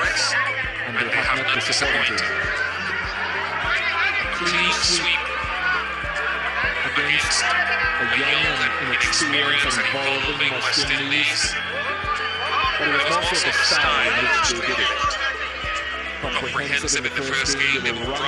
efforts, and they have not disappointed. Clean sweep against a young and inexperienced and evolving West Indies. But it was also the style in which they did it. Comprehensive in the first game, they were